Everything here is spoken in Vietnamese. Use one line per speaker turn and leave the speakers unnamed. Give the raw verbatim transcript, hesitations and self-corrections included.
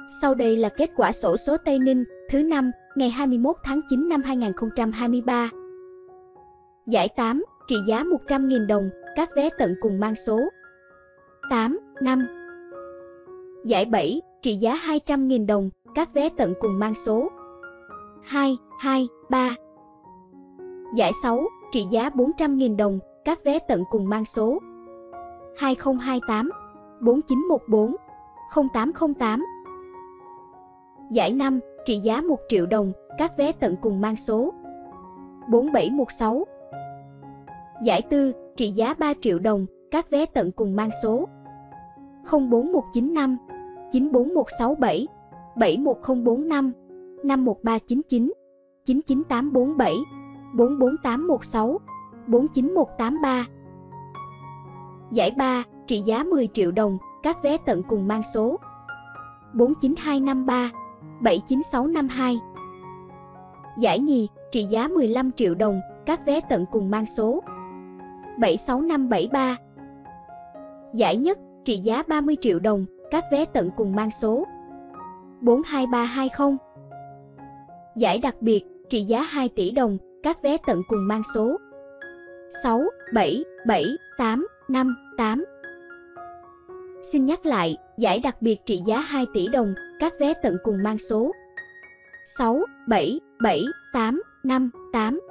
Sau đây là kết quả xổ số Tây Ninh thứ năm ngày hai mươi mốt tháng chín năm hai nghìn không trăm hai mươi ba. Giải tám, trị giá một trăm nghìn đồng, các vé tận cùng mang số tám, năm. Giải bảy, trị giá hai trăm nghìn đồng, các vé tận cùng mang số hai, hai, ba. Giải sáu, trị giá bốn trăm nghìn đồng, các vé tận cùng mang số hai không hai tám, bốn chín một bốn, không tám không tám. Giải năm, trị giá một triệu đồng, các vé tận cùng mang số bốn bảy một sáu. Giải tư, trị giá ba triệu đồng, các vé tận cùng mang số không bốn một chín năm, chín bốn một sáu bảy, bảy một không bốn năm, năm một ba chín chín, chín chín tám bốn bảy, bốn bốn tám một sáu, bốn chín một tám ba. Giải ba, trị giá mười triệu đồng, các vé tận cùng mang số bốn chín hai năm ba, bảy chín sáu năm hai. Giải nhì, trị giá mười lăm triệu đồng, các vé tận cùng mang số bảy sáu năm bảy ba. Giải nhất, trị giá ba mươi triệu đồng, các vé tận cùng mang số bốn hai ba hai không. Giải đặc biệt, trị giá hai tỷ đồng, các vé tận cùng mang số sáu bảy bảy tám năm tám. Xin nhắc lại, giải đặc biệt trị giá hai tỷ đồng, các vé tận cùng mang số sáu bảy bảy tám năm tám.